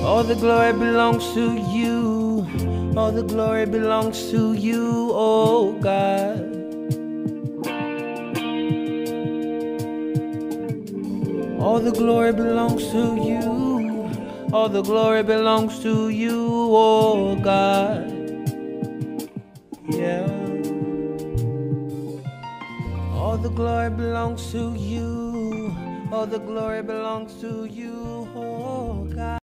All the glory belongs to you. All the glory belongs to you, oh God. All the glory belongs to you. All the glory belongs to you, oh God. Yeah. All the glory belongs to you. All the glory belongs to you, oh God.